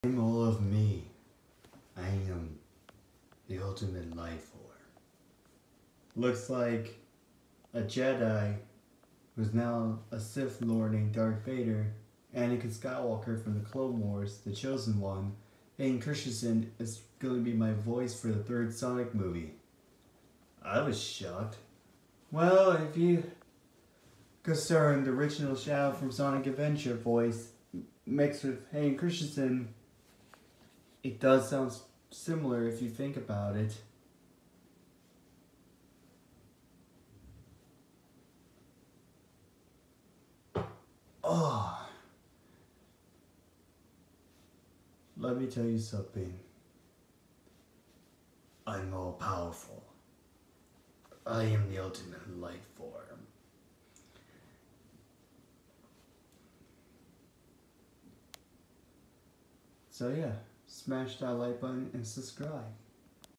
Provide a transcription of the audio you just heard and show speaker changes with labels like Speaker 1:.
Speaker 1: I'm all of me. I am the ultimate life form. Looks like a Jedi who's now a Sith Lord named Darth Vader, Anakin Skywalker from the Clone Wars, the Chosen One. Hayden Christensen is going to be my voice for the third Sonic movie. I was shocked. Well, if you consider the original Shadow from Sonic Adventure voice mixed with Hayden Christensen, it does sound similar if you think about it. Oh, let me tell you something. I'm all powerful. I am the ultimate life form. So yeah, smash that like button and subscribe.